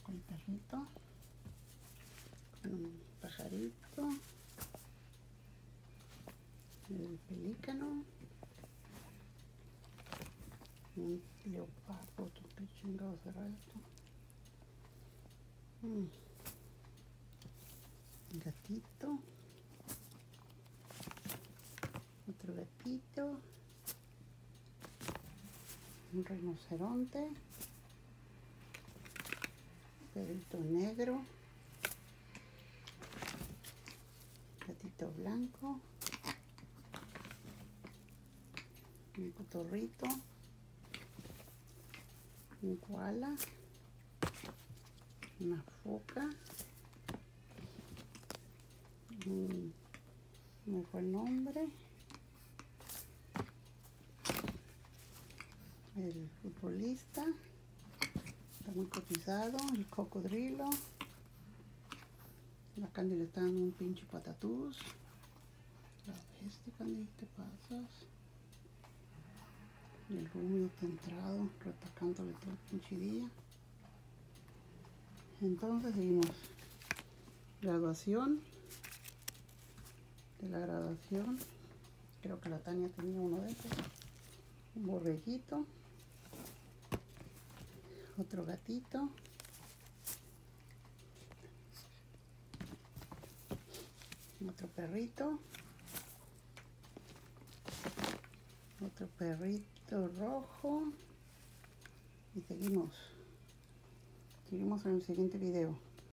con el perrito, con un pajarito, el pelícano, un leopardo, qué chingado será esto, un gatito, otro gatito, un rinoceronte, perrito negro, gatito blanco, un cotorrito, un koala, una foca, me fue el nombre, el futbolista, está muy cotizado, el cocodrilo, la Candy le está dando un pinche patatús, la bestia, Candy, ¿qué pasas? Y el Rumio está entrado, retacándole todo el pinche día. Entonces seguimos. Graduación. De la graduación. Creo que la Tania tenía uno de esos. Un borreguito. Otro gatito. Otro perrito. Otro perrito rojo. Y seguimos. Seguimos en el siguiente video.